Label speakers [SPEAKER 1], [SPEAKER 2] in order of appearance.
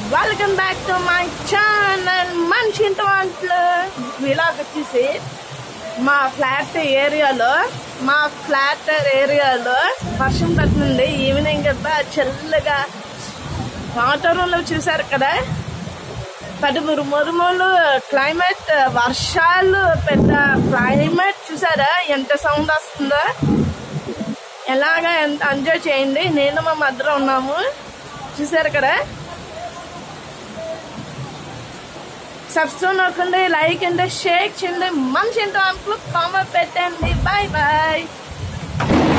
[SPEAKER 1] Welcome back to my channel మంచి ఇంటి వంటలు విలాగ్ వచ్చేసి మా ఫ్లాట్ ఏరియాలో వర్షం పడుతుంది. ఈవినింగ్ కదా చల్లగా వాతావరణంలో చూసారు కదా, పడుమురు మురుములు క్లైమేట్, వర్షాలు, పెద్ద క్లైమేట్ చూసారా ఎంత సౌండ్ వస్తుందో. ఎలాగా ఎంత ఎంజాయ్ చేయండి. నేను మా మదర్ ఉన్నాము చూసారు కదా. సబ్స్క్రైబ్ నొక్కండి, లైక్ అండి, షేర్ చేయండి, మంచి ఇంటి వంటలు కామెంట్ పెట్టండి. Bye bye.